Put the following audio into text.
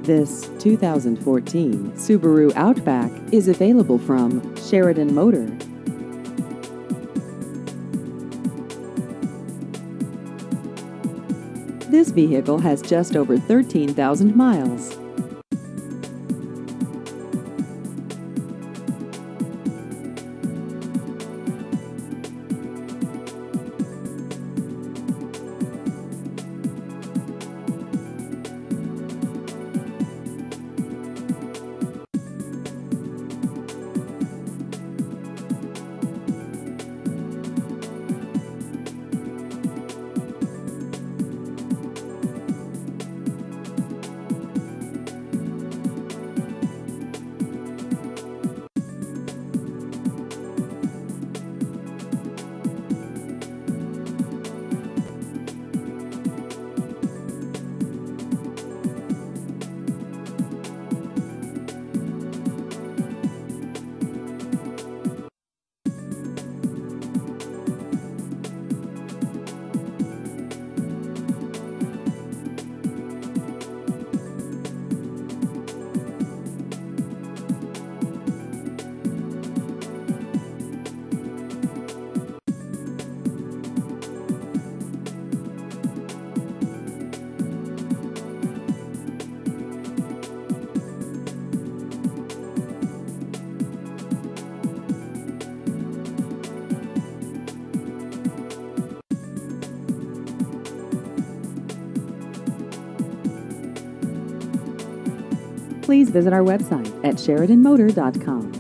This 2014 Subaru Outback is available from Sheridan Motor. This vehicle has just over 13,000 miles. Please visit our website at SheridanMotor.com.